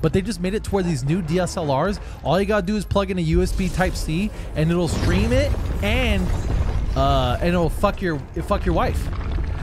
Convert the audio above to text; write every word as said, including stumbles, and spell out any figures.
but they just made it to where these new D S L Rs, all you gotta do is plug in a U S B Type C and it'll stream it, and uh, and it'll fuck your fuck your wife.